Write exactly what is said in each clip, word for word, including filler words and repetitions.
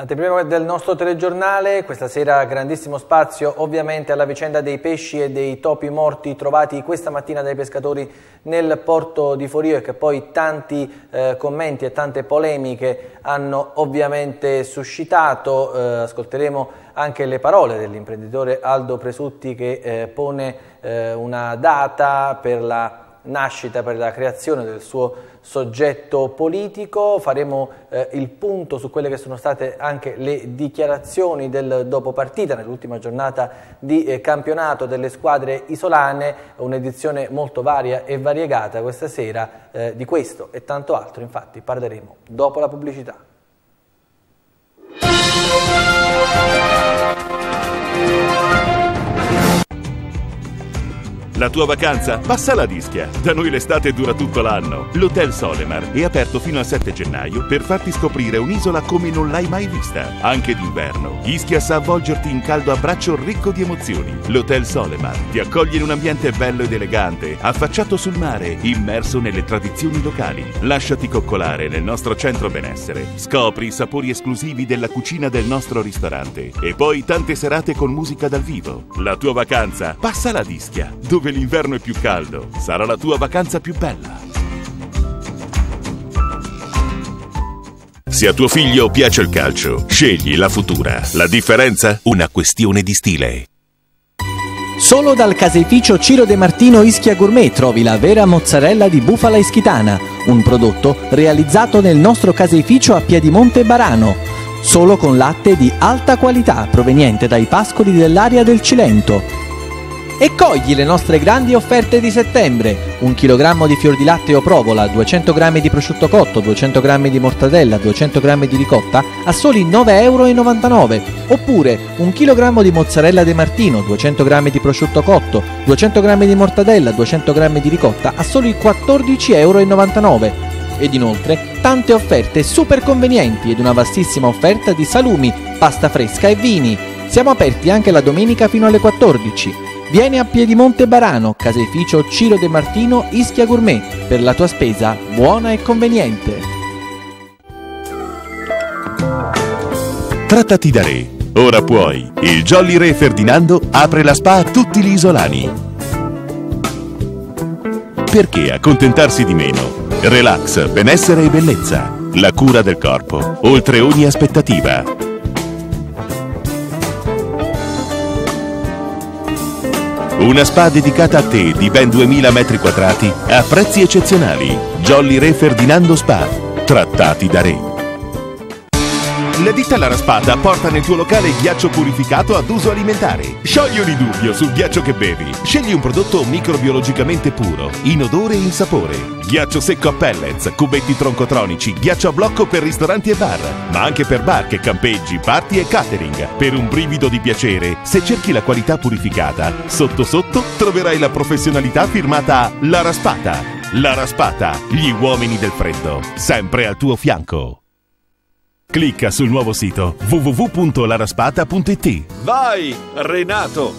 Anteprima del nostro telegiornale, questa sera grandissimo spazio ovviamente alla vicenda dei pesci e dei topi morti trovati questa mattina dai pescatori nel porto di Forio e che poi tanti eh, commenti e tante polemiche hanno ovviamente suscitato. Eh, ascolteremo anche le parole dell'imprenditore Aldo Presutti che eh, pone eh, una data per la nascita, per la creazione del suo soggetto politico. Faremo eh, il punto su quelle che sono state anche le dichiarazioni del dopo partita nell'ultima giornata di eh, campionato delle squadre isolane, un'edizione molto varia e variegata questa sera. Eh, di questo e tanto altro infatti parleremo dopo la pubblicità. La tua vacanza? Passala ad Ischia. Da noi l'estate dura tutto l'anno. L'Hotel Solemar è aperto fino al sette gennaio per farti scoprire un'isola come non l'hai mai vista. Anche d'inverno, Ischia sa avvolgerti in caldo abbraccio ricco di emozioni. L'Hotel Solemar ti accoglie in un ambiente bello ed elegante, affacciato sul mare, immerso nelle tradizioni locali. Lasciati coccolare nel nostro centro benessere. Scopri i sapori esclusivi della cucina del nostro ristorante. E poi tante serate con musica dal vivo. La tua vacanza? Passala ad Ischia, dove l'inverno è più caldo. Sarà la tua vacanza più bella. Se a tuo figlio piace il calcio, scegli la Futura. La differenza? Una questione di stile. Solo dal caseificio Ciro De Martino Ischia Gourmet trovi la vera mozzarella di bufala ischitana, un prodotto realizzato nel nostro caseificio a Piedimonte Barano, solo con latte di alta qualità proveniente dai pascoli dell'area del Cilento. E cogli le nostre grandi offerte di settembre: un chilogrammo di fior di latte o provola, duecento grammi di prosciutto cotto, duecento grammi di mortadella, duecento grammi di ricotta a soli nove e novantanove euro, oppure un chilogrammo di mozzarella De Martino, duecento grammi di prosciutto cotto, duecento grammi di mortadella, duecento grammi di ricotta a soli quattordici e novantanove euro. Ed inoltre tante offerte super convenienti ed una vastissima offerta di salumi, pasta fresca e vini. Siamo aperti anche la domenica fino alle quattordici. Vieni a Piedimonte Barano, caseificio Ciro De Martino Ischia Gourmet, per la tua spesa buona e conveniente. Trattati da Re. Ora puoi. Il Jolly Re Ferdinando apre la spa a tutti gli isolani. Perché accontentarsi di meno? Relax, benessere e bellezza. La cura del corpo, oltre ogni aspettativa. Una spa dedicata a te di ben duemila metri quadrati a prezzi eccezionali. Jolly Re Ferdinando Spa. Trattati da Re. La ditta La Raspata porta nel tuo locale ghiaccio purificato ad uso alimentare. Sciogli ogni dubbio sul ghiaccio che bevi. Scegli un prodotto microbiologicamente puro, in odore e in sapore. Ghiaccio secco a pellets, cubetti troncotronici, ghiaccio a blocco per ristoranti e bar, ma anche per barche, campeggi, party e catering. Per un brivido di piacere, se cerchi la qualità purificata, sotto sotto troverai la professionalità firmata La Raspata. La Raspata, gli uomini del freddo, sempre al tuo fianco. Clicca sul nuovo sito w w w punto la raspata punto i t. Vai, Renato!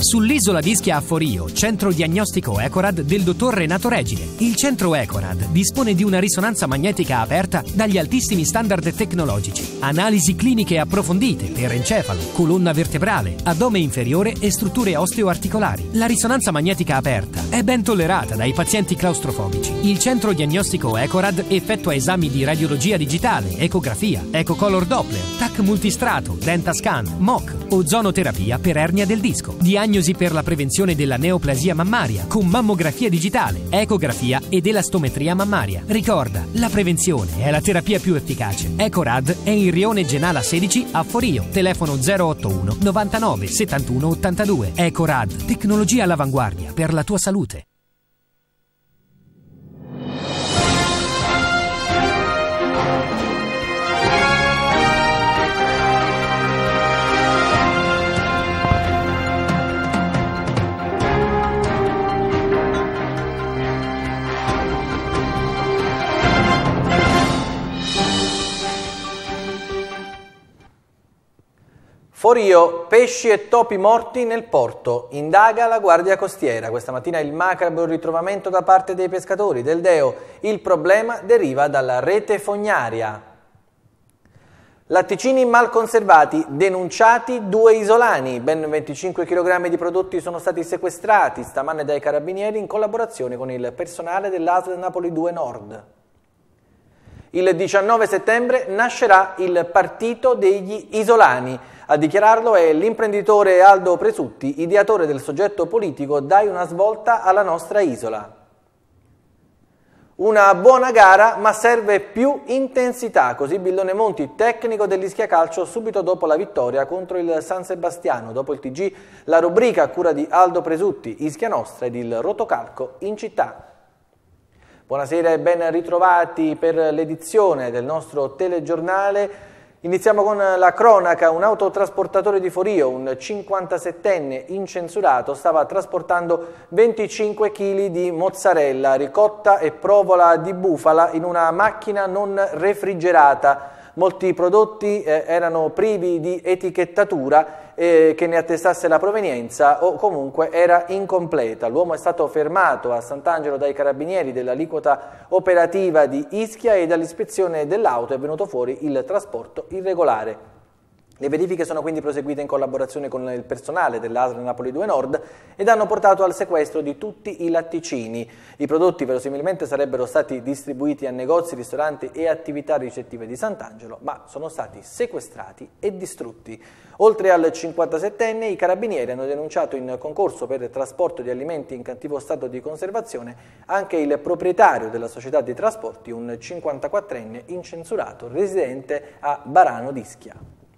Sull'isola di Ischia a Forio, centro diagnostico Ecorad del dottor Renato Regine. Il centro Ecorad dispone di una risonanza magnetica aperta dagli altissimi standard tecnologici, analisi cliniche approfondite per encefalo, colonna vertebrale, addome inferiore e strutture osteoarticolari. La risonanza magnetica aperta è ben tollerata dai pazienti claustrofobici. Il centro diagnostico Ecorad effettua esami di radiologia digitale, ecografia, ecocolor Doppler, T A C multistrato, dentascan, M O C, ozonoterapia per ernia del disco, diagnosi per la prevenzione della neoplasia mammaria con mammografia digitale, ecografia ed elastometria mammaria. Ricorda, la prevenzione è la terapia più efficace. Ecorad è in Rione Genala sedici a Forio. Telefono zero ottantuno novantanove settantuno ottantadue. Ecorad, tecnologia all'avanguardia per la tua salute. Forio, pesci e topi morti nel porto, indaga la Guardia Costiera. Questa mattina il macabro ritrovamento da parte dei pescatori del Deo. Il problema deriva dalla rete fognaria. Latticini mal conservati, denunciati due isolani. Ben venticinque chilogrammi di prodotti sono stati sequestrati stamane dai carabinieri in collaborazione con il personale dell'A S L Napoli due Nord. Il diciannove settembre nascerà il partito degli isolani. A dichiararlo è l'imprenditore Aldo Presutti, ideatore del soggetto politico Dai una svolta alla nostra isola. Una buona gara, ma serve più intensità, così Billone Monti, tecnico dell'Ischia Calcio, subito dopo la vittoria contro il San Sebastiano. Dopo il T G, la rubrica a cura di Aldo Presutti, Ischia Nostra ed il rotocalco in città. Buonasera e ben ritrovati per l'edizione del nostro telegiornale. Iniziamo con la cronaca. Un autotrasportatore di Forio, un cinquantasettenne incensurato, stava trasportando venticinque chili di mozzarella, ricotta e provola di bufala in una macchina non refrigerata. Molti prodotti eh, erano privi di etichettatura eh, che ne attestasse la provenienza o comunque era incompleta. L'uomo è stato fermato a Sant'Angelo dai carabinieri dell'aliquota operativa di Ischia e dall'ispezione dell'auto è venuto fuori il trasporto irregolare. Le verifiche sono quindi proseguite in collaborazione con il personale dell'A S L Napoli due Nord ed hanno portato al sequestro di tutti i latticini. I prodotti verosimilmente sarebbero stati distribuiti a negozi, ristoranti e attività ricettive di Sant'Angelo, ma sono stati sequestrati e distrutti. Oltre al cinquantasettenne, i carabinieri hanno denunciato in concorso per trasporto di alimenti in cattivo stato di conservazione anche il proprietario della società di trasporti, un cinquantaquattrenne incensurato residente a Barano d'Ischia.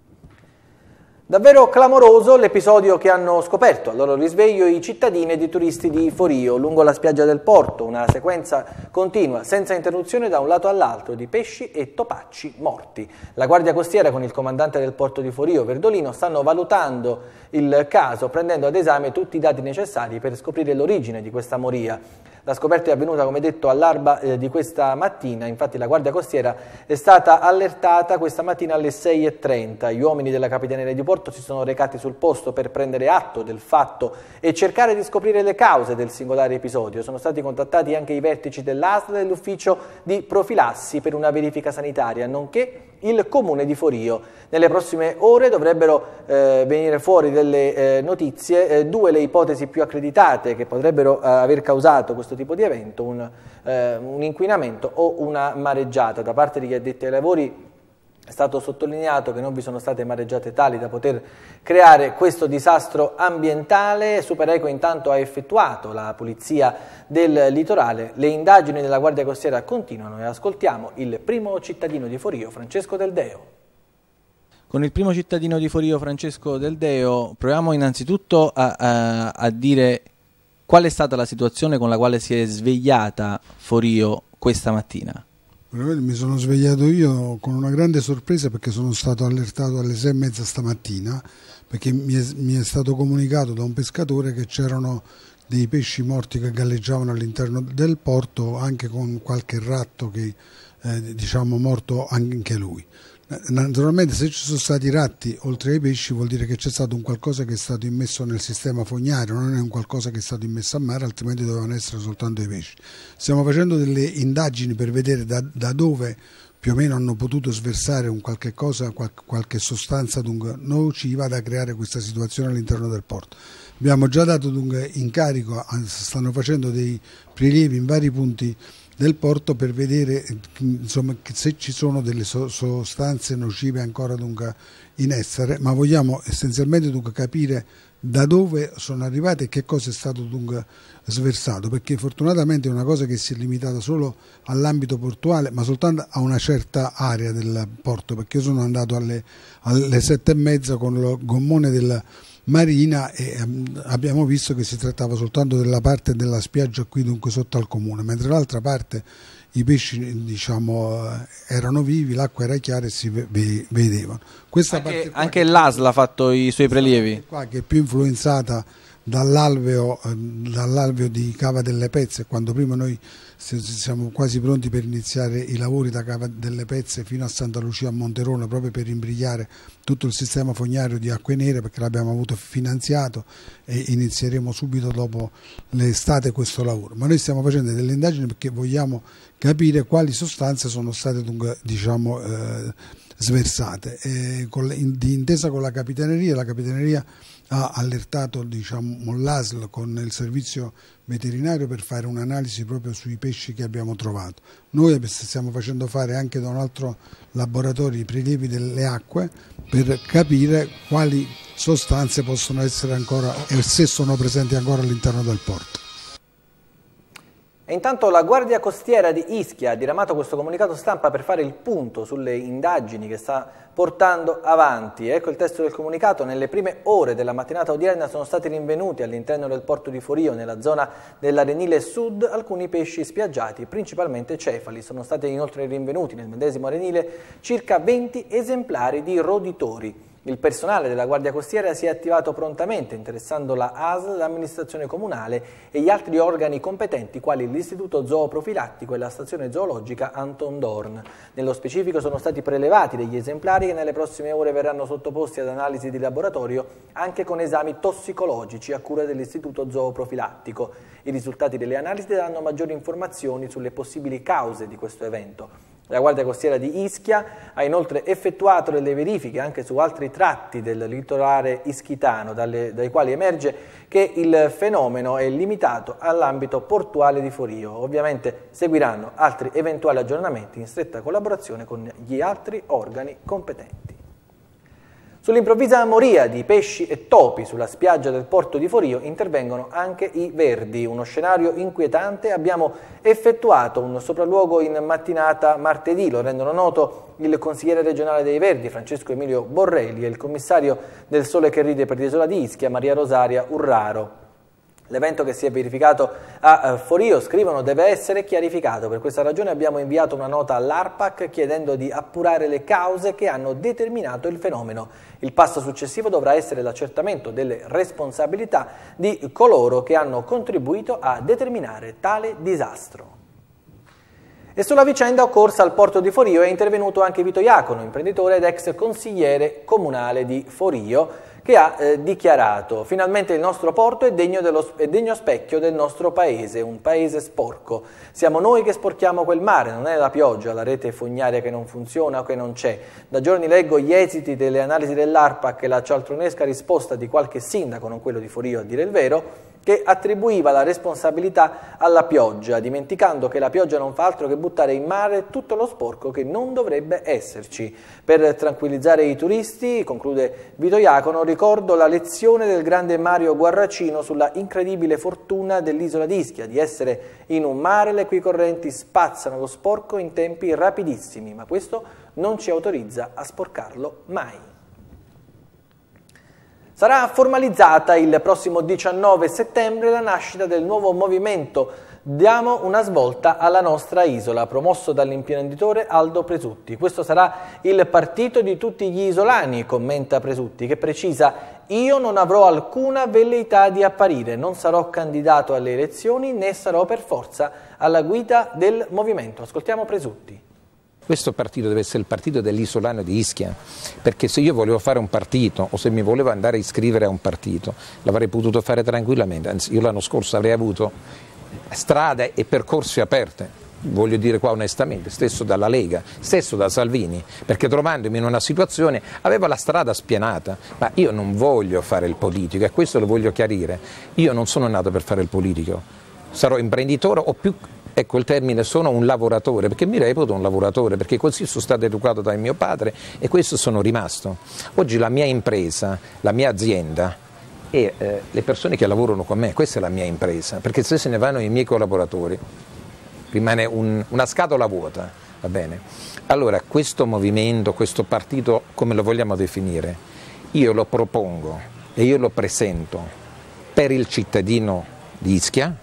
Davvero clamoroso l'episodio che hanno scoperto al loro risveglio i cittadini ed i turisti di Forio, lungo la spiaggia del porto, una sequenza continua, senza interruzione da un lato all'altro, di pesci e topacci morti. La Guardia Costiera con il comandante del porto di Forio, Verdolino, stanno valutando il caso, prendendo ad esame tutti i dati necessari per scoprire l'origine di questa moria. La scoperta è avvenuta, come detto, all'alba eh, di questa mattina. Infatti la Guardia Costiera è stata allertata questa mattina alle sei e trenta. Gli uomini della Capitaneria di Porto si sono recati sul posto per prendere atto del fatto e cercare di scoprire le cause del singolare episodio. Sono stati contattati anche i vertici dell'A S L e dell'ufficio di profilassi per una verifica sanitaria, nonché il comune di Forio. Nelle prossime ore dovrebbero eh, venire fuori delle eh, notizie, eh, due le ipotesi più accreditate che potrebbero eh, aver causato questo tipo di evento, un, eh, un inquinamento o una mareggiata. Da parte degli addetti ai lavori è stato sottolineato che non vi sono state mareggiate tali da poter creare questo disastro ambientale. Supereco intanto ha effettuato la pulizia del litorale. Le indagini della Guardia Costiera continuano e ascoltiamo il primo cittadino di Forio, Francesco Del Deo. Con il primo cittadino di Forio, Francesco Del Deo, proviamo innanzitutto a, a, a dire qual è stata la situazione con la quale si è svegliata Forio questa mattina. Mi sono svegliato io con una grande sorpresa perché sono stato allertato alle sei e mezza stamattina perché mi è, mi è stato comunicato da un pescatore che c'erano dei pesci morti che galleggiavano all'interno del porto, anche con qualche ratto che eh, diciamo morto anche lui. Naturalmente se ci sono stati ratti oltre ai pesci vuol dire che c'è stato un qualcosa che è stato immesso nel sistema fognario, non è un qualcosa che è stato immesso a mare, altrimenti dovevano essere soltanto i pesci. Stiamo facendo delle indagini per vedere da, da dove più o meno hanno potuto sversare un qualche cosa, qualche, qualche sostanza dunque nociva da creare questa situazione all'interno del porto. Abbiamo già dato dunque incarico, stanno facendo dei prelievi in vari punti del porto per vedere insomma, se ci sono delle sostanze nocive ancora dunque in essere, ma vogliamo essenzialmente dunque capire da dove sono arrivate e che cosa è stato dunque sversato, perché fortunatamente è una cosa che si è limitata solo all'ambito portuale, ma soltanto a una certa area del porto, perché io sono andato alle, alle sette e mezza con il gommone della Marina e abbiamo visto che si trattava soltanto della parte della spiaggia qui dunque sotto al comune, mentre l'altra parte i pesci diciamo erano vivi, l'acqua era chiara e si vedevano. Questa anche parte anche l'A S L ha fatto i suoi prelievi? Qua che è più influenzata dall'alveo, dall'alveo di Cava delle Pezze, quando prima noi siamo quasi pronti per iniziare i lavori da Cava delle Pezze fino a Santa Lucia a Monterone, proprio per imbrigliare tutto il sistema fognario di acque nere, perché l'abbiamo avuto finanziato e inizieremo subito dopo l'estate questo lavoro. Ma noi stiamo facendo delle indagini perché vogliamo capire quali sostanze sono state dunque, diciamo, eh, sversate. E con, in, di intesa con la Capitaneria, la Capitaneria ha allertato diciamo, l'A S L con il servizio veterinario per fare un'analisi proprio sui pesci che abbiamo trovato. Noi stiamo facendo fare anche da un altro laboratorio i prelievi delle acque per capire quali sostanze possono essere ancora e se sono presenti ancora all'interno del porto. E intanto la Guardia Costiera di Ischia ha diramato questo comunicato stampa per fare il punto sulle indagini che sta portando avanti. Ecco il testo del comunicato. Nelle prime ore della mattinata odierna sono stati rinvenuti all'interno del porto di Forio, nella zona dell'Arenile Sud, alcuni pesci spiaggiati, principalmente cefali. Sono stati inoltre rinvenuti nel medesimo arenile circa venti esemplari di roditori. Il personale della Guardia Costiera si è attivato prontamente, interessando la A S L, l'amministrazione comunale e gli altri organi competenti, quali l'Istituto Zooprofilattico e la stazione zoologica Anton Dorn. Nello specifico sono stati prelevati degli esemplari che nelle prossime ore verranno sottoposti ad analisi di laboratorio, anche con esami tossicologici a cura dell'Istituto Zooprofilattico. I risultati delle analisi daranno maggiori informazioni sulle possibili cause di questo evento. La Guardia Costiera di Ischia ha inoltre effettuato delle verifiche anche su altri tratti del litorale ischitano, dalle, dai quali emerge che il fenomeno è limitato all'ambito portuale di Forio. Ovviamente seguiranno altri eventuali aggiornamenti in stretta collaborazione con gli altri organi competenti. Sull'improvvisa moria di pesci e topi sulla spiaggia del porto di Forio intervengono anche i verdi, uno scenario inquietante. Abbiamo effettuato un sopralluogo in mattinata martedì, lo rendono noto il consigliere regionale dei Verdi Francesco Emilio Borrelli e il commissario del Sole che Ride per l'isola di Ischia Maria Rosaria Urraro. L'evento che si è verificato a Forio, scrivono, deve essere chiarificato. Per questa ragione abbiamo inviato una nota all'ARPAC chiedendo di appurare le cause che hanno determinato il fenomeno. Il passo successivo dovrà essere l'accertamento delle responsabilità di coloro che hanno contribuito a determinare tale disastro. E sulla vicenda occorsa al porto di Forio è intervenuto anche Vito Iacono, imprenditore ed ex consigliere comunale di Forio, che ha eh, dichiarato: finalmente il nostro porto è degno, dello, è degno specchio del nostro paese, un paese sporco. Siamo noi che sporchiamo quel mare, non è la pioggia, la rete fognaria che non funziona o che non c'è. Da giorni leggo gli esiti delle analisi dell'ARPAC e la cialtronesca risposta di qualche sindaco, non quello di Forio a dire il vero, che attribuiva la responsabilità alla pioggia, dimenticando che la pioggia non fa altro che buttare in mare tutto lo sporco che non dovrebbe esserci. Per tranquillizzare i turisti, conclude Vito Iacono, ricordo la lezione del grande Mario Guarracino sulla incredibile fortuna dell'isola di Ischia, di essere in un mare le cui correnti spazzano lo sporco in tempi rapidissimi, ma questo non ci autorizza a sporcarlo mai. Sarà formalizzata il prossimo diciannove settembre la nascita del nuovo movimento Diamo una svolta alla nostra isola, promosso dall'imprenditore Aldo Presutti. Questo sarà il partito di tutti gli isolani, commenta Presutti, che precisa: io non avrò alcuna velleità di apparire, non sarò candidato alle elezioni né sarò per forza alla guida del movimento. Ascoltiamo Presutti. Questo partito deve essere il partito dell'isolano di Ischia, perché se io volevo fare un partito o se mi volevo andare a iscrivere a un partito l'avrei potuto fare tranquillamente, anzi io l'anno scorso avrei avuto strade e percorsi aperte. Voglio dire qua onestamente, stesso dalla Lega, stesso da Salvini, perché trovandomi in una situazione avevo la strada spianata, ma io non voglio fare il politico e questo lo voglio chiarire, io non sono nato per fare il politico, sarò imprenditore o più, ecco il termine, sono un lavoratore, perché mi reputo un lavoratore, perché così sono stato educato da mio padre e questo sono rimasto. Oggi la mia impresa, la mia azienda e eh, le persone che lavorano con me, questa è la mia impresa, perché se se ne vanno i miei collaboratori rimane un, una scatola vuota, va bene? Allora questo movimento, questo partito, come lo vogliamo definire, io lo propongo e io lo presento per il cittadino di Ischia.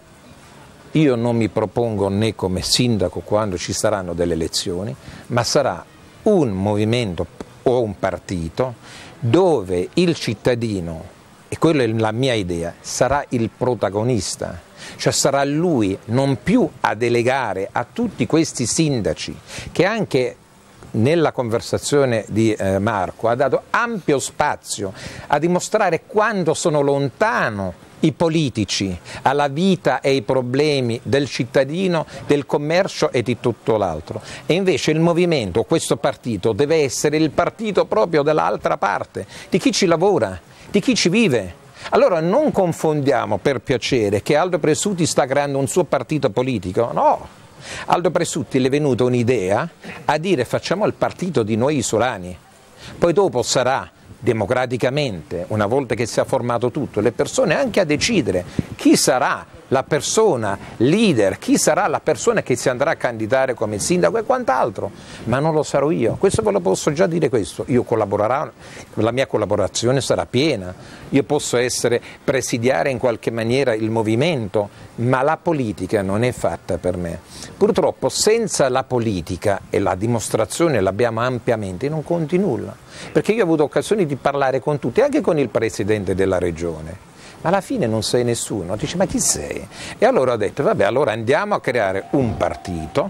Io non mi propongo né come sindaco quando ci saranno delle elezioni, ma sarà un movimento o un partito dove il cittadino, e quella è la mia idea, sarà il protagonista. Cioè sarà lui non più a delegare a tutti questi sindaci che anche nella conversazione di eh, Marco ha dato ampio spazio a dimostrare quanto sono lontano i politici alla vita e ai problemi del cittadino, del commercio e di tutto l'altro. E invece il movimento, questo partito, deve essere il partito proprio dell'altra parte, di chi ci lavora, di chi ci vive. Allora non confondiamo per piacere che Aldo Presutti sta creando un suo partito politico, no. Aldo Presutti le è venuta un'idea a dire facciamo il partito di noi isolani, poi dopo sarà democraticamente, una volta che si è formato tutto, le persone anche a decidere chi sarà la persona leader, chi sarà la persona che si andrà a candidare come sindaco e quant'altro, ma non lo sarò io, questo ve lo posso già dire questo, io collaborerò, la mia collaborazione sarà piena, io posso essere presidiare in qualche maniera il movimento, ma la politica non è fatta per me. Purtroppo senza la politica, e la dimostrazione l'abbiamo ampiamente, non conti nulla, perché io ho avuto occasione di parlare con tutti, anche con il Presidente della Regione, ma alla fine non sei nessuno, dice ma chi sei? E allora ho detto vabbè, allora andiamo a creare un partito,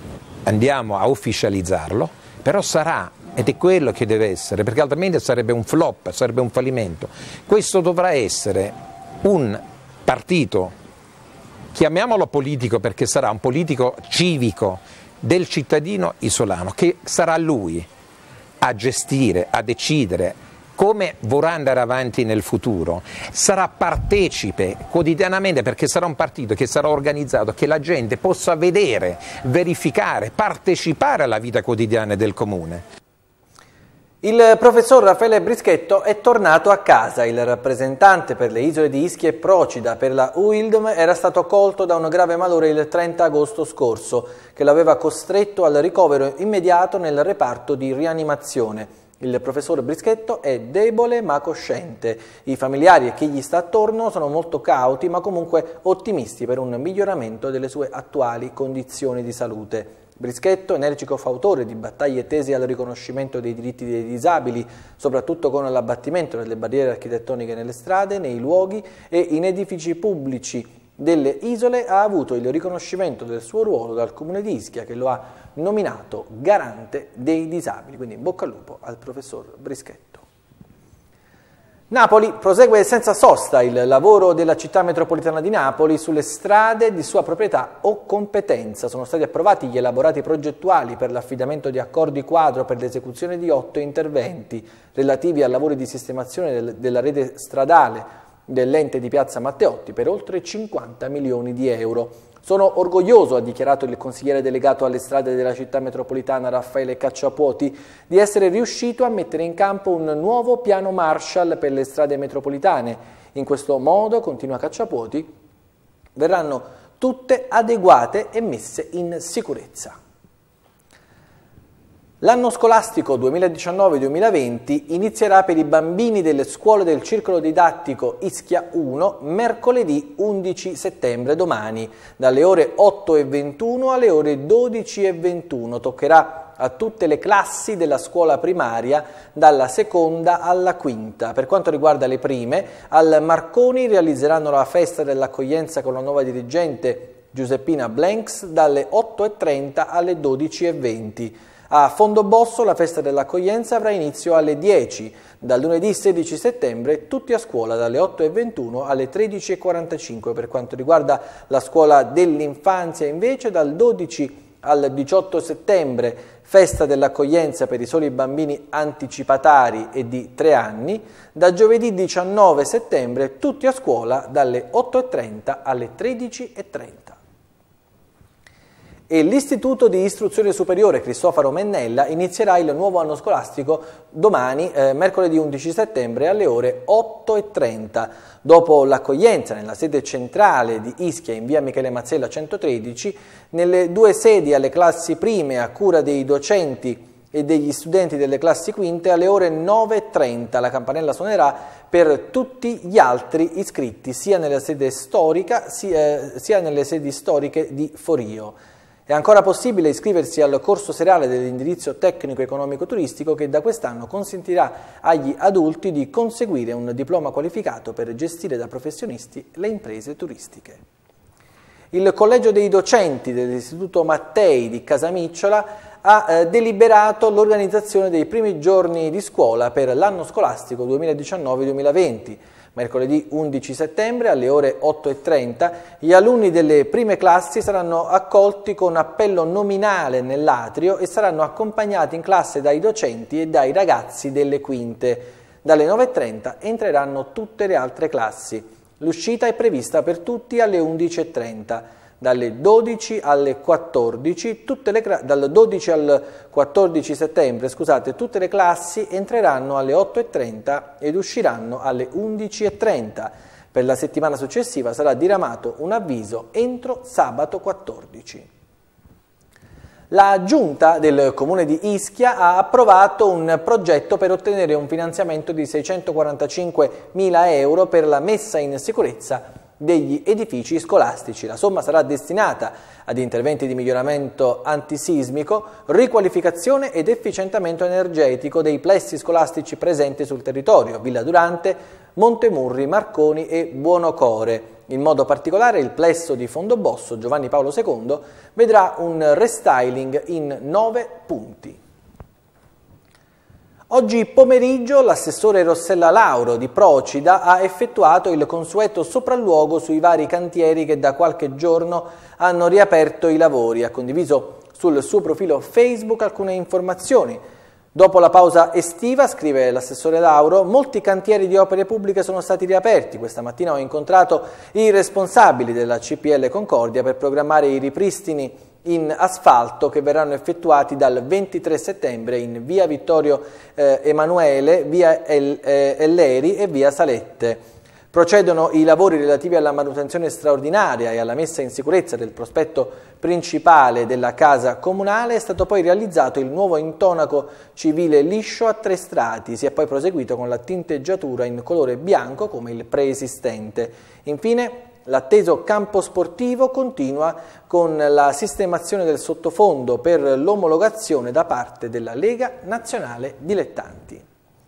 andiamo a ufficializzarlo, però sarà, ed è quello che deve essere, perché altrimenti sarebbe un flop, sarebbe un fallimento. Questo dovrà essere un partito, chiamiamolo politico perché sarà un politico civico del cittadino isolano, che sarà lui a gestire, a decidere come vorrà andare avanti nel futuro, sarà partecipe quotidianamente perché sarà un partito che sarà organizzato, che la gente possa vedere, verificare, partecipare alla vita quotidiana del comune. Il professor Raffaele Brischetto è tornato a casa. Il rappresentante per le isole di Ischia e Procida per la U I L D M era stato colto da un grave malore il trenta agosto scorso che l'aveva costretto al ricovero immediato nel reparto di rianimazione. Il professor Brischetto è debole ma cosciente. I familiari e chi gli sta attorno sono molto cauti ma comunque ottimisti per un miglioramento delle sue attuali condizioni di salute. Brischetto, energico fautore di battaglie tese al riconoscimento dei diritti dei disabili, soprattutto con l'abbattimento delle barriere architettoniche nelle strade, nei luoghi e in edifici pubblici delle isole, ha avuto il riconoscimento del suo ruolo dal Comune di Ischia che lo ha nominato garante dei disabili. Quindi in bocca al lupo al professor Brischetto. Napoli prosegue senza sosta il lavoro della città metropolitana di Napoli sulle strade di sua proprietà o competenza. Sono stati approvati gli elaborati progettuali per l'affidamento di accordi quadro per l'esecuzione di otto interventi relativi a lavori di sistemazione del, della rete stradale dell'ente di Piazza Matteotti per oltre cinquanta milioni di euro. Sono orgoglioso, ha dichiarato il consigliere delegato alle strade della città metropolitana Raffaele Cacciapuoti, di essere riuscito a mettere in campo un nuovo piano Marshall per le strade metropolitane. In questo modo, continua Cacciapuoti, verranno tutte adeguate e messe in sicurezza. L'anno scolastico duemiladiciannove duemilaventi inizierà per i bambini delle scuole del circolo didattico Ischia uno mercoledì undici settembre, domani, dalle ore otto e ventuno alle ore dodici e ventuno. Toccherà a tutte le classi della scuola primaria, dalla seconda alla quinta. Per quanto riguarda le prime, al Marconi realizzeranno la festa dell'accoglienza con la nuova dirigente Giuseppina Blanks dalle otto e trenta alle dodici e venti. A Fondobosso la festa dell'accoglienza avrà inizio alle dieci, dal lunedì sedici settembre tutti a scuola dalle otto e ventuno alle tredici e quarantacinque. Per quanto riguarda la scuola dell'infanzia invece dal dodici al diciotto settembre festa dell'accoglienza per i soli bambini anticipatari e di tre anni, da giovedì diciannove settembre tutti a scuola dalle otto e trenta alle tredici e trenta. E l'Istituto di Istruzione Superiore Cristoforo Mennella inizierà il nuovo anno scolastico domani, eh, mercoledì undici settembre, alle ore otto e trenta. Dopo l'accoglienza nella sede centrale di Ischia in via Michele Mazzella centotredici, nelle due sedi alle classi prime a cura dei docenti e degli studenti delle classi quinte alle ore nove e trenta. La campanella suonerà per tutti gli altri iscritti sia nella sede storica sia, sia nelle sedi storiche di Forio. È ancora possibile iscriversi al corso serale dell'indirizzo tecnico economico turistico che da quest'anno consentirà agli adulti di conseguire un diploma qualificato per gestire da professionisti le imprese turistiche. Il Collegio dei Docenti dell'Istituto Mattei di Casamicciola ha eh, deliberato l'organizzazione dei primi giorni di scuola per l'anno scolastico duemiladiciannove duemilaventi. Mercoledì undici settembre alle ore otto e trenta gli alunni delle prime classi saranno accolti con appello nominale nell'atrio e saranno accompagnati in classe dai docenti e dai ragazzi delle quinte. Dalle nove e trenta entreranno tutte le altre classi. L'uscita è prevista per tutti alle undici e trenta. Dalle dodici alle quattordici, tutte le, dal dodici al quattordici settembre, scusate, tutte le classi entreranno alle otto e trenta ed usciranno alle undici e trenta. Per la settimana successiva sarà diramato un avviso entro sabato quattordici. La Giunta del Comune di Ischia ha approvato un progetto per ottenere un finanziamento di seicentoquarantacinquemila euro per la messa in sicurezza degli edifici scolastici. La somma sarà destinata ad interventi di miglioramento antisismico, riqualificazione ed efficientamento energetico dei plessi scolastici presenti sul territorio, Villa Durante, Montemurri, Marconi e Buonocore. In modo particolare il plesso di Fondobosso Giovanni Paolo secondo vedrà un restyling in nove punti. Oggi pomeriggio l'assessore Rossella Lauro di Procida ha effettuato il consueto sopralluogo sui vari cantieri che da qualche giorno hanno riaperto i lavori. Ha condiviso sul suo profilo Facebook alcune informazioni. Dopo la pausa estiva, scrive l'assessore Lauro, molti cantieri di opere pubbliche sono stati riaperti. Questa mattina ho incontrato i responsabili della C P L Concordia per programmare i ripristini in asfalto che verranno effettuati dal ventitré settembre in via Vittorio eh, Emanuele, via El, eh, Elleri e via Salette. Procedono i lavori relativi alla manutenzione straordinaria e alla messa in sicurezza del prospetto principale della casa comunale. È stato poi realizzato il nuovo intonaco civile liscio a tre strati. Si è poi proseguito con la tinteggiatura in colore bianco come il preesistente. Infine, l'atteso campo sportivo continua con la sistemazione del sottofondo per l'omologazione da parte della Lega Nazionale Dilettanti.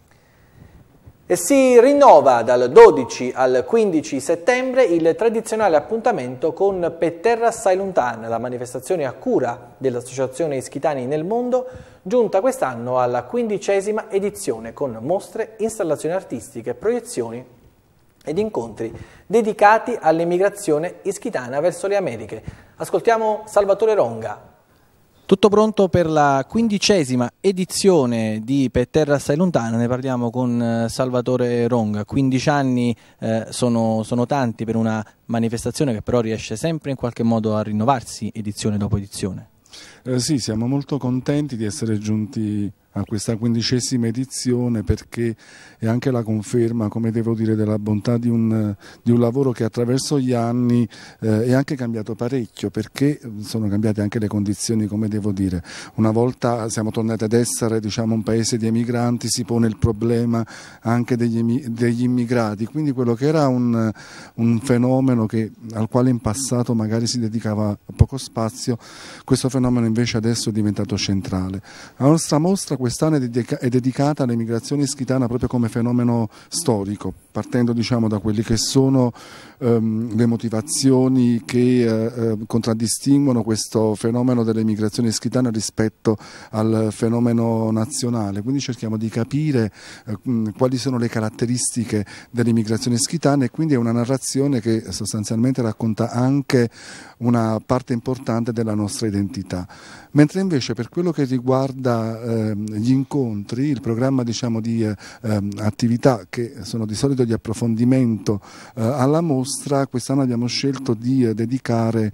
E si rinnova dal dodici al quindici settembre il tradizionale appuntamento con Pe Terra Assai Luntan, la manifestazione a cura dell'Associazione Ischitani nel Mondo, giunta quest'anno alla quindicesima edizione con mostre, installazioni artistiche, proiezioni ed incontri dedicati all'emigrazione ischitana verso le Americhe. Ascoltiamo Salvatore Ronga. Tutto pronto per la quindicesima edizione di Pe Terra Assai Luntan, ne parliamo con Salvatore Ronga. quindici anni eh, sono, sono tanti per una manifestazione che però riesce sempre in qualche modo a rinnovarsi edizione dopo edizione. Eh, sì, siamo molto contenti di essere giunti a questa quindicesima edizione perché è anche la conferma, come devo dire, della bontà di un, di un lavoro che attraverso gli anni eh, è anche cambiato parecchio, perché sono cambiate anche le condizioni, come devo dire. Una volta siamo tornati ad essere, diciamo, un paese di emigranti, si pone il problema anche degli, degli immigrati, quindi quello che era un, un fenomeno che, al quale in passato magari si dedicava poco spazio, questo fenomeno invece invece adesso è diventato centrale. La nostra mostra quest'anno è, dedica è dedicata all'emigrazione ischitana proprio come fenomeno storico, partendo diciamo da quelli che sono ehm, le motivazioni che eh, contraddistinguono questo fenomeno dell'emigrazione ischitana rispetto al fenomeno nazionale. Quindi cerchiamo di capire eh, quali sono le caratteristiche dell'immigrazione ischitana, e quindi è una narrazione che sostanzialmente racconta anche una parte importante della nostra identità. Mentre invece per quello che riguarda eh, gli incontri, il programma diciamo, di eh, attività che sono di solito di approfondimento eh, alla mostra, quest'anno abbiamo scelto di eh, dedicare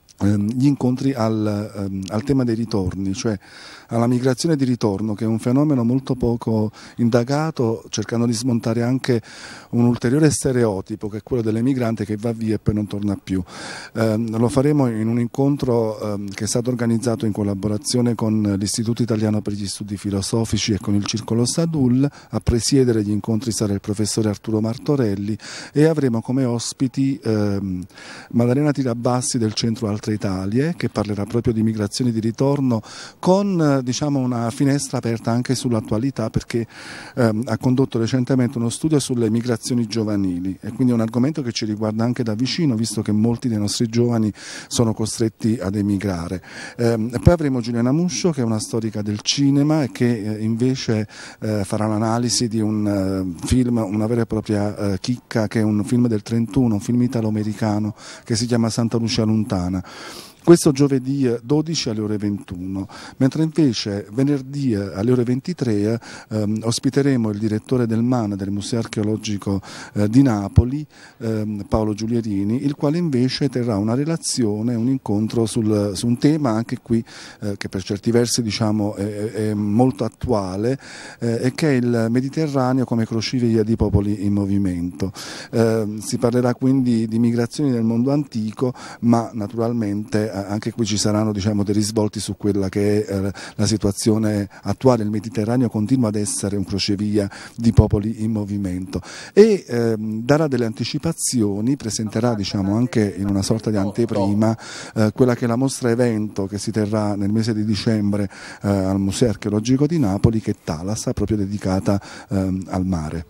gli incontri al, um, al tema dei ritorni, cioè alla migrazione di ritorno, che è un fenomeno molto poco indagato, cercando di smontare anche un ulteriore stereotipo che è quello dell'emigrante che va via e poi non torna più. Um, lo faremo in un incontro um, che è stato organizzato in collaborazione con l'Istituto Italiano per gli Studi Filosofici e con il Circolo Sadul. A presiedere gli incontri sarà il professore Arturo Martorelli, e avremo come ospiti um, Maddalena Tirabassi del Centro Altre Italie, che parlerà proprio di migrazioni di ritorno, con diciamo, una finestra aperta anche sull'attualità, perché ehm, ha condotto recentemente uno studio sulle migrazioni giovanili, e quindi è un argomento che ci riguarda anche da vicino, visto che molti dei nostri giovani sono costretti ad emigrare. Ehm, e poi avremo Giuliana Muscio, che è una storica del cinema e che eh, invece eh, farà l'analisi di un uh, film, una vera e propria uh, chicca, che è un film del trentuno, un film italo-americano che si chiama Santa Lucia Lontana. Questo giovedì dodici alle ore ventuno, mentre invece venerdì alle ore ventitré ehm, ospiteremo il direttore del M A N, del Museo Archeologico eh, di Napoli, ehm, Paolo Giulierini, il quale invece terrà una relazione, un incontro sul, su un tema anche qui eh, che per certi versi diciamo, è, è molto attuale, eh, e che è il Mediterraneo come crocevia di popoli in movimento. Eh, si parlerà quindi di migrazioni nel mondo antico, ma naturalmente anche qui ci saranno diciamo, dei risvolti su quella che è eh, la situazione attuale. Il Mediterraneo continua ad essere un crocevia di popoli in movimento, e ehm, darà delle anticipazioni, presenterà diciamo, anche in una sorta di anteprima eh, quella che è la mostra evento che si terrà nel mese di dicembre eh, al Museo Archeologico di Napoli, che è Thalassa, proprio dedicata ehm, al mare.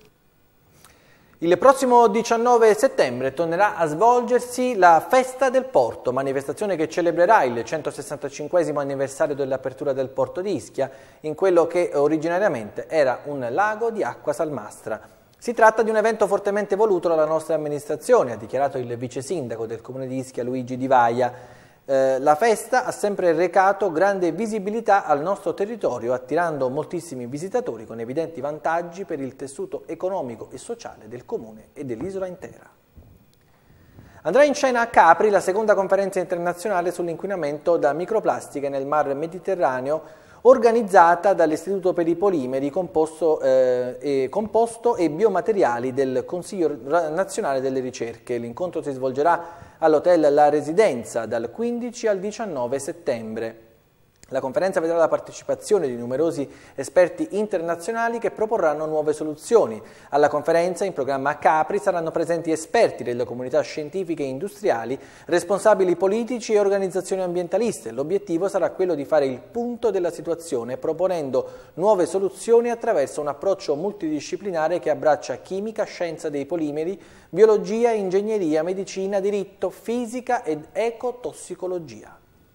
Il prossimo diciannove settembre tornerà a svolgersi la Festa del Porto, manifestazione che celebrerà il centosessantacinquesimo anniversario dell'apertura del porto di Ischia in quello che originariamente era un lago di acqua salmastra. Si tratta di un evento fortemente voluto dalla nostra amministrazione, ha dichiarato il vice sindaco del comune di Ischia Luigi Di Vaia. Eh, la festa ha sempre recato grande visibilità al nostro territorio, attirando moltissimi visitatori con evidenti vantaggi per il tessuto economico e sociale del comune e dell'isola intera. Andrà in scena a Capri la seconda conferenza internazionale sull'inquinamento da microplastiche nel mar Mediterraneo, organizzata dall'Istituto per i Polimeri, composto, eh, e, composto e biomateriali del Consiglio Nazionale delle Ricerche. L'incontro si svolgerà all'Hotel La Residenza dal quindici al diciannove settembre. La conferenza vedrà la partecipazione di numerosi esperti internazionali che proporranno nuove soluzioni. Alla conferenza, in programma a Capri, saranno presenti esperti delle comunità scientifiche e industriali, responsabili politici e organizzazioni ambientaliste. L'obiettivo sarà quello di fare il punto della situazione, proponendo nuove soluzioni attraverso un approccio multidisciplinare che abbraccia chimica, scienza dei polimeri, biologia, ingegneria, medicina, diritto, fisica ed ecotossicologia.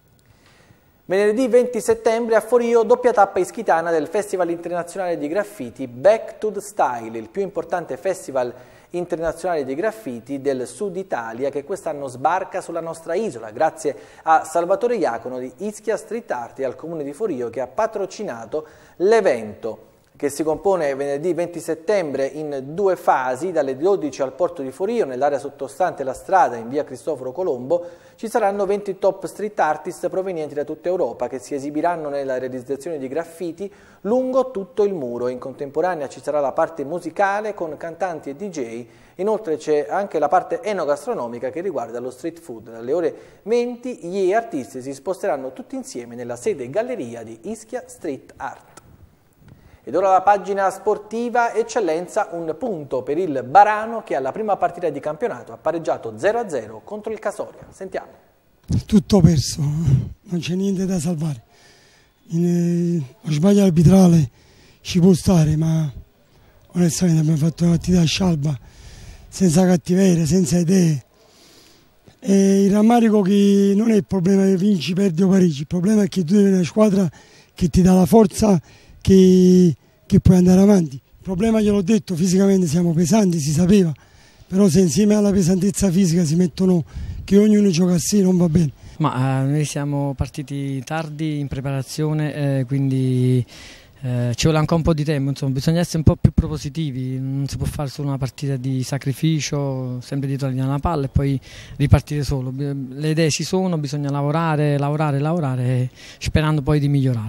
Venerdì venti settembre a Forio, doppia tappa ischitana del Festival Internazionale di Graffiti Back to the Style, il più importante festival internazionale di graffiti del sud Italia che quest'anno sbarca sulla nostra isola, grazie a Salvatore Iacono di Ischia Street Art e al Comune di Forio che ha patrocinato l'evento, che si compone venerdì venti settembre in due fasi, dalle dodici al porto di Forio, nell'area sottostante la strada in via Cristoforo Colombo. Ci saranno venti top street artist provenienti da tutta Europa che si esibiranno nella realizzazione di graffiti lungo tutto il muro. In contemporanea ci sarà la parte musicale con cantanti e D J, inoltre c'è anche la parte enogastronomica che riguarda lo street food. Alle ore venti gli artisti si sposteranno tutti insieme nella sede galleria di Ischia Street Art. Ed ora la pagina sportiva, eccellenza, un punto per il Barano che alla prima partita di campionato ha pareggiato zero a zero contro il Casoria. Sentiamo. Tutto perso, non c'è niente da salvare. In, eh, lo sbaglio arbitrale ci può stare, ma onestamente abbiamo fatto una partita scialba, senza cattiveria, senza idee. E il rammarico che non è il problema che vinci, perdi o pareggi, il problema è che tu devi avere una squadra che ti dà la forza che, che puoi andare avanti. Il problema, gliel'ho detto, fisicamente siamo pesanti, si sapeva, però se insieme alla pesantezza fisica si mettono che ognuno gioca a sé non va bene. Ma eh, noi siamo partiti tardi in preparazione, eh, quindi eh, ci vuole anche un po' di tempo, insomma, bisogna essere un po' più propositivi, non si può fare solo una partita di sacrificio, sempre di togliere la palla e poi ripartire solo. Le idee ci sono, bisogna lavorare, lavorare, lavorare, sperando poi di migliorare.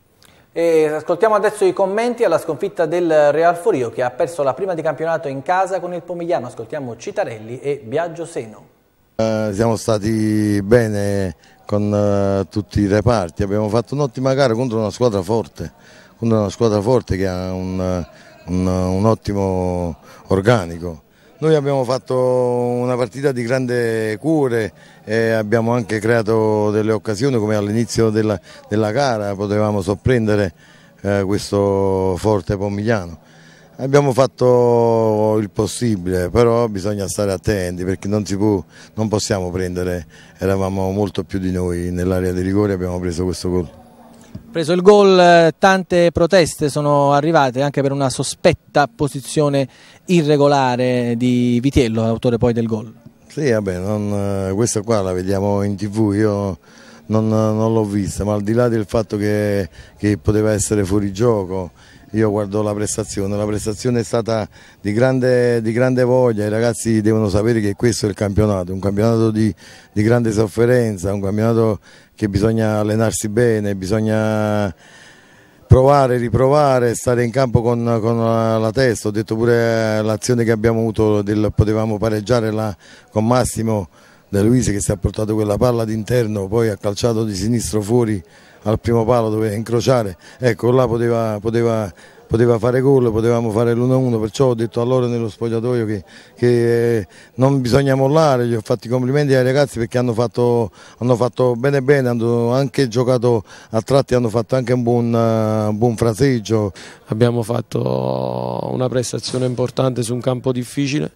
E ascoltiamo adesso i commenti alla sconfitta del Real Forio, che ha perso la prima di campionato in casa con il Pomigliano. Ascoltiamo Citarelli e Biagio Seno. Uh, siamo stati bene con uh, tutti i reparti, abbiamo fatto un'ottima gara contro una squadra forte, contro una squadra forte che ha un, un, un ottimo organico. Noi abbiamo fatto una partita di grande cuore e abbiamo anche creato delle occasioni, come all'inizio della, della gara potevamo sorprendere uh, questo forte Pomigliano. Abbiamo fatto il possibile, però bisogna stare attenti perché non, si può, non possiamo prendere, eravamo molto più di noi nell'area di rigore, abbiamo preso questo gol. Preso il gol, tante proteste sono arrivate anche per una sospetta posizione irregolare di Vitiello, autore poi del gol. Sì, vabbè, non, questa qua la vediamo in tv, io non, non l'ho vista, ma al di là del fatto che, che poteva essere fuori gioco, io guardo la prestazione, la prestazione è stata di grande, di grande voglia, i ragazzi devono sapere che questo è il campionato, un campionato di, di grande sofferenza, un campionato che bisogna allenarsi bene, bisogna provare, riprovare, stare in campo con, con la, la testa. Ho detto pure l'azione che abbiamo avuto, del, potevamo pareggiare là con Massimo De Luisi che si è portato quella palla d'interno, poi ha calciato di sinistro fuori al primo palo, dove incrociare, ecco là poteva, poteva, poteva fare gol, potevamo fare l'uno a uno, perciò ho detto a loro nello spogliatoio che, che non bisogna mollare, gli ho fatto i complimenti ai ragazzi perché hanno fatto, hanno fatto bene bene, hanno anche giocato a tratti, hanno fatto anche un buon, un buon fraseggio. Abbiamo fatto una prestazione importante su un campo difficile,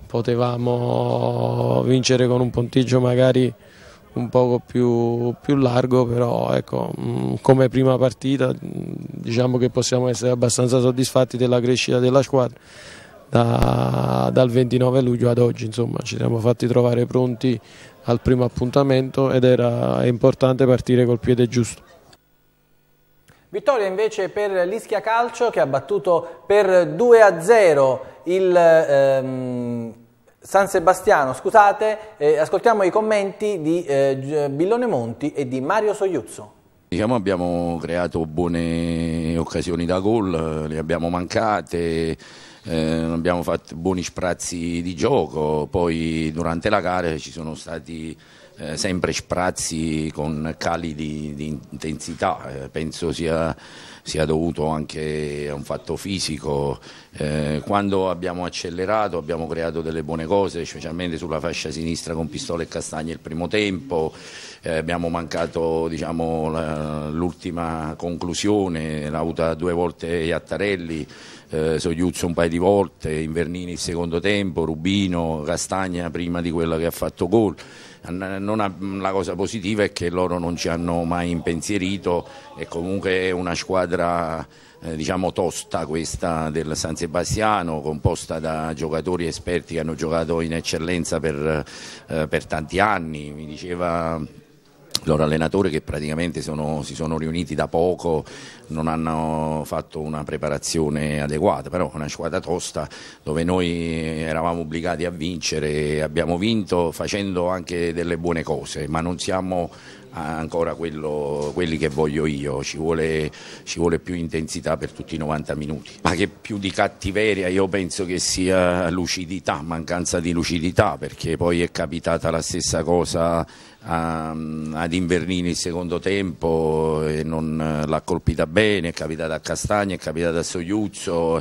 potevamo vincere con un punteggio magari un poco più, più largo, però ecco, come prima partita diciamo che possiamo essere abbastanza soddisfatti della crescita della squadra da, dal ventinove luglio ad oggi, insomma ci siamo fatti trovare pronti al primo appuntamento ed era importante partire col piede giusto. Vittoria invece per l'Ischia Calcio che ha battuto per due a zero il ehm, San Sebastiano, scusate, eh, ascoltiamo i commenti di eh, Billone Monti e di Mario Soiuzzo. Diciamo abbiamo creato buone occasioni da gol, le abbiamo mancate, eh, abbiamo fatto buoni sprazzi di gioco, poi durante la gara ci sono stati eh, sempre sprazzi con cali di, di intensità, eh, penso sia, sia dovuto anche a un fatto fisico. Eh, quando abbiamo accelerato abbiamo creato delle buone cose, specialmente sulla fascia sinistra con Pistola e Castagna il primo tempo, eh, abbiamo mancato diciamo, l'ultima conclusione, l'ha avuta due volte Iattarelli, eh, Soiuzzo un paio di volte, Invernini il secondo tempo, Rubino, Castagna prima di quella che ha fatto gol. Non ha, la cosa positiva è che loro non ci hanno mai impensierito e comunque è una squadra eh, diciamo tosta questa del San Sebastiano, composta da giocatori esperti che hanno giocato in eccellenza per, eh, per tanti anni. Mi diceva il loro allenatore che praticamente sono, si sono riuniti da poco, non hanno fatto una preparazione adeguata, però è una squadra tosta dove noi eravamo obbligati a vincere, abbiamo vinto facendo anche delle buone cose, ma non siamo ancora quello, quelli che voglio io, ci vuole, ci vuole più intensità per tutti i novanta minuti. Ma che più di cattiveria io penso che sia lucidità, mancanza di lucidità, perché poi è capitata la stessa cosa a, ad Invernini il secondo tempo e non l'ha colpita bene, è capitata a Castagna, è capitata a Soiuzzo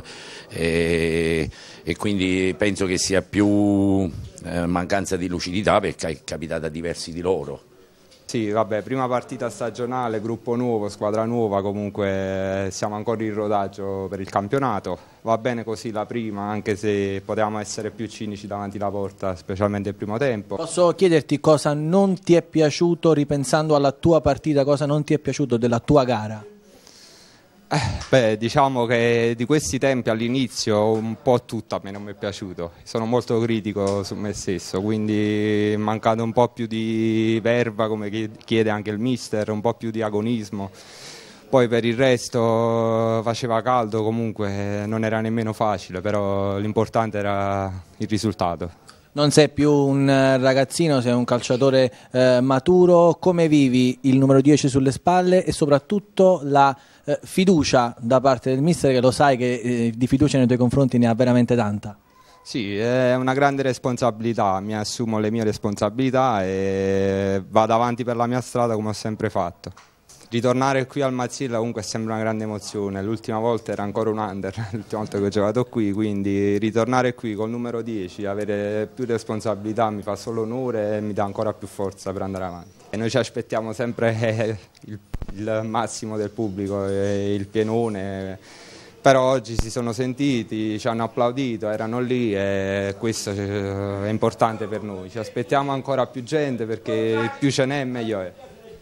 e, e quindi penso che sia più eh, mancanza di lucidità perché è capitata a diversi di loro. Sì, vabbè, prima partita stagionale, gruppo nuovo, squadra nuova, comunque siamo ancora in rodaggio per il campionato. Va bene così la prima, anche se potevamo essere più cinici davanti alla porta, specialmente il primo tempo. Posso chiederti cosa non ti è piaciuto, ripensando alla tua partita, cosa non ti è piaciuto della tua gara? Eh, beh, diciamo che di questi tempi all'inizio un po' tutto a me non mi è piaciuto, sono molto critico su me stesso, quindi è mancato un po' più di verba, come chiede anche il mister, un po' più di agonismo. Poi per il resto faceva caldo, comunque non era nemmeno facile, però l'importante era il risultato. Non sei più un ragazzino, sei un calciatore eh, maturo. Come vivi il numero dieci sulle spalle e soprattutto la eh, fiducia da parte del mister, che lo sai che eh, di fiducia nei tuoi confronti ne ha veramente tanta? Sì, è una grande responsabilità, mi assumo le mie responsabilità e vado avanti per la mia strada come ho sempre fatto. Ritornare qui al Mazzilla comunque sembra una grande emozione, l'ultima volta era ancora un under, l'ultima volta che ho giocato qui, quindi ritornare qui col numero dieci, avere più responsabilità mi fa solo onore e mi dà ancora più forza per andare avanti. E noi ci aspettiamo sempre il, il massimo del pubblico, il pienone, però oggi si sono sentiti, ci hanno applaudito, erano lì e questo è importante per noi. Ci aspettiamo ancora più gente perché più ce n'è meglio è.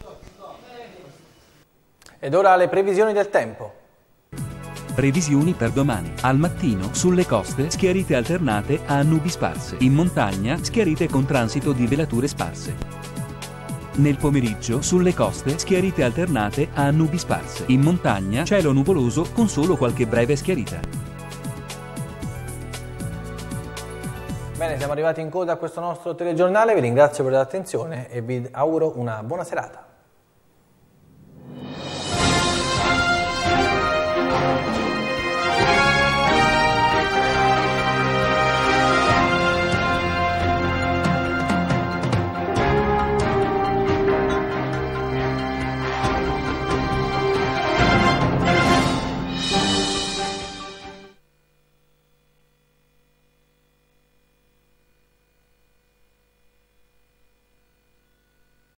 Ed ora le previsioni del tempo. Previsioni per domani. Al mattino, sulle coste, schiarite alternate a nubi sparse. In montagna, schiarite con transito di velature sparse. Nel pomeriggio, sulle coste, schiarite alternate a nubi sparse. In montagna, cielo nuvoloso con solo qualche breve schiarita. Bene, siamo arrivati in coda a questo nostro telegiornale, vi ringrazio per l'attenzione e vi auguro una buona serata.